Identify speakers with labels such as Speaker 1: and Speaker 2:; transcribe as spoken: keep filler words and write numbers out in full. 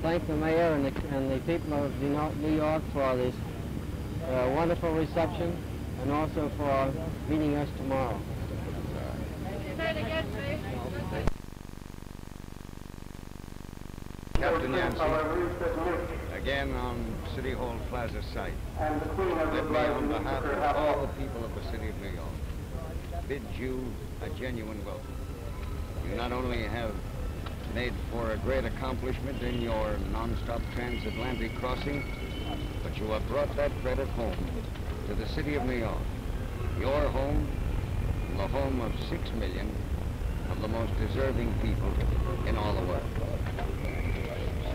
Speaker 1: thank the mayor and the, and the people of New York for this uh, wonderful reception, and also for meeting us tomorrow.
Speaker 2: Say it again, please.
Speaker 3: Captain Yancey, again on City Hall Plaza site, let me, on behalf of all the people of the city of New York, bid you a genuine welcome. You not only have made for a great accomplishment in your non-stop transatlantic crossing, but you have brought that credit home to the city of New York, your home and the home of six million of the most deserving people in all the world.